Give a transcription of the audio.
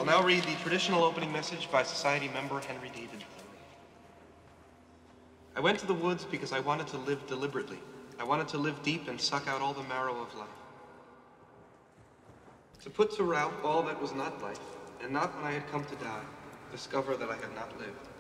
I'll now read the traditional opening message by Society member Henry David Thoreau. I went to the woods because I wanted to live deliberately. I wanted to live deep and suck out all the marrow of life. To put to rout all that was not life, and not when I had come to die, discover that I had not lived.